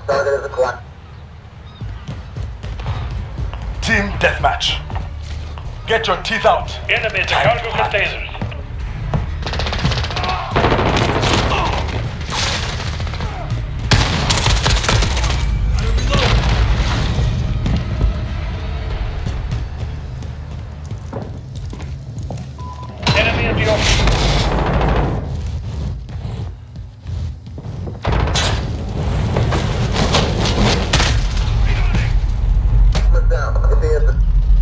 Target is acquired. Team deathmatch. Get your teeth out. Enemy at the Time cargo to hunt. containers. Enemy at the office. Put down. Get the infantry.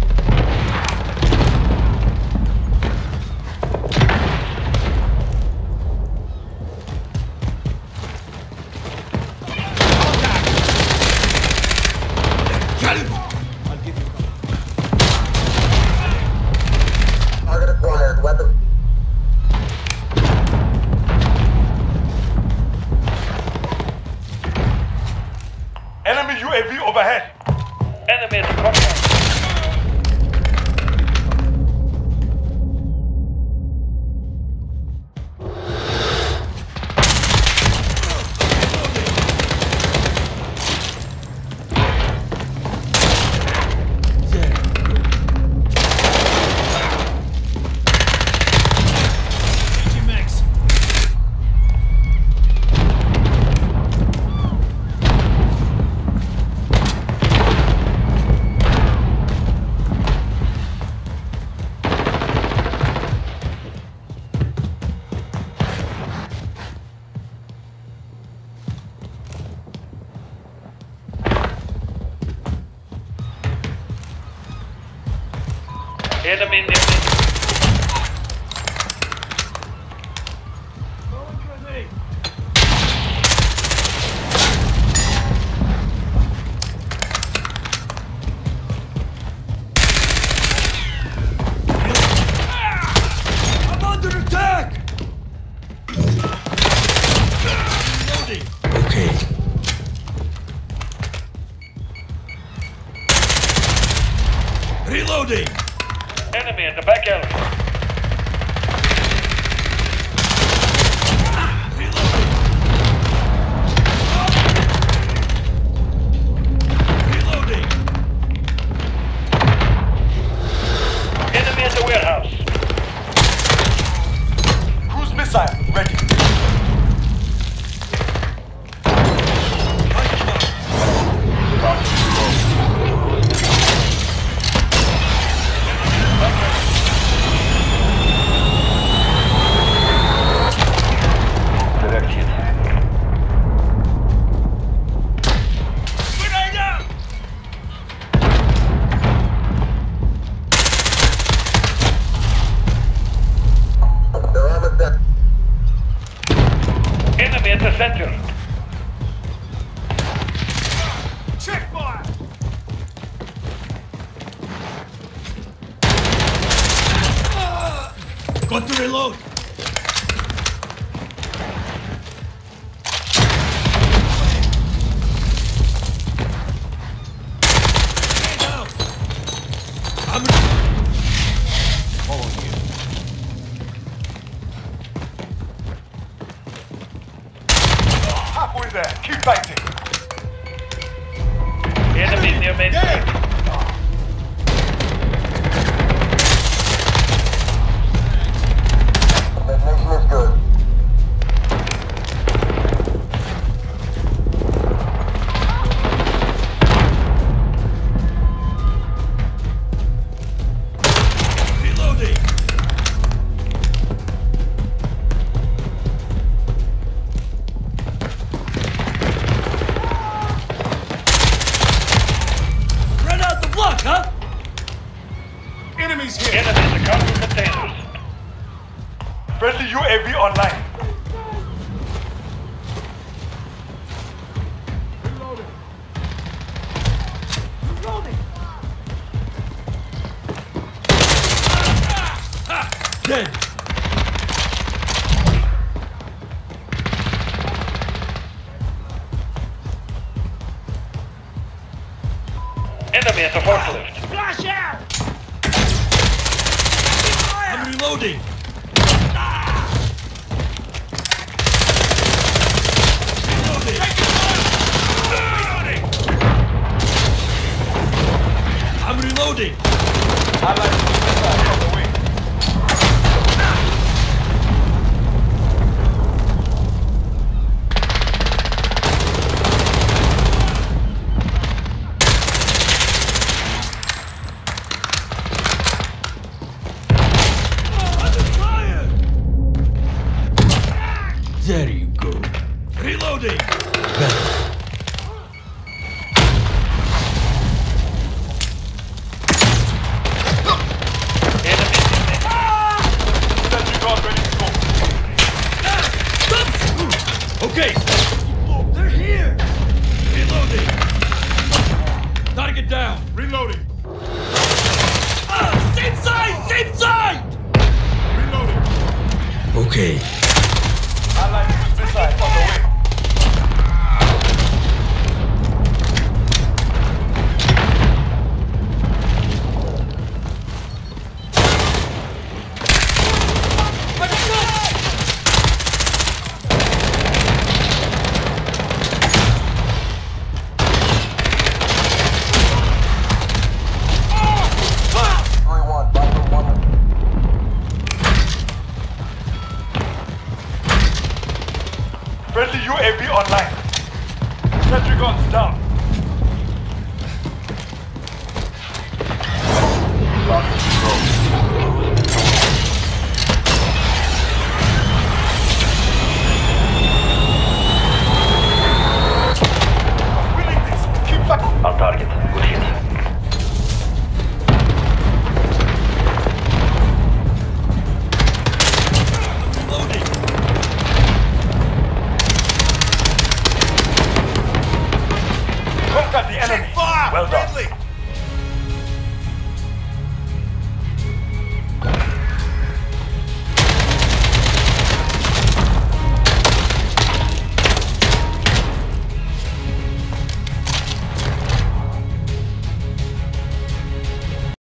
Target acquired. Weapons. Enemy UAV overhead. Enemy at the compound. Enemy in the I'm under attack! Okay. Reloading! enemy at the back alley. Reloading! Enemy at the warehouse. Cruise missile ready. They're almost done. Enemy at the center. Check fire! Got to reload! Stay down! I'm following you. Halfway there. Keep fighting. Enemy near main street. The mission is good. Reloading! Run out the block, huh? Enemies here! Enemy at the cargo containers. Friendly UAV online. Dead! Enemy at the forklift. Flash out! I'm reloading! Reloading! Allied missile on the way. There you go. Reloading! Better. Sentry guard ready to go. Okay! They're here! Reloading! Gotta get down! Reloading. Same side! Same side! Reloading. Okay.